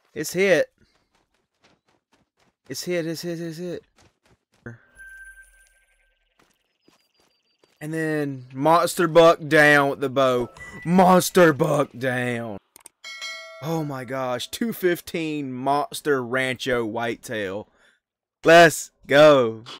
It's hit. It's hit. It's hit. It's hit. And then monster buck down with the bow. Monster buck down. Oh my gosh. 215 monster Rancho whitetail. Let's go.